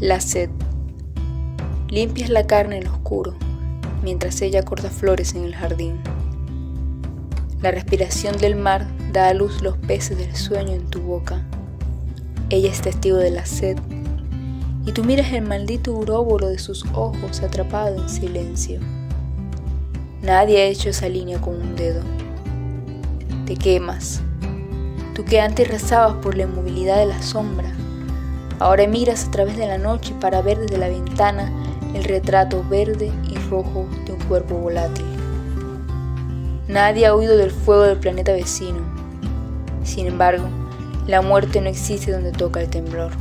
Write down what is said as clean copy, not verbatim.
La sed. Limpias la carne en lo oscuro, mientras ella corta flores en el jardín. La respiración del mar da a luz los peces del sueño en tu boca. Ella es testigo de la sed, y tú miras el maldito uróbolo de sus ojos atrapado en silencio. Nadie ha hecho esa línea con un dedo. Te quemas. Tú que antes rezabas por la inmovilidad de la sombra, ahora miras a través de la noche para ver desde la ventana el retrato verde y rojo de un cuerpo volátil. Nadie ha huido del fuego del planeta vecino. Sin embargo, la muerte no existe donde toca el temblor.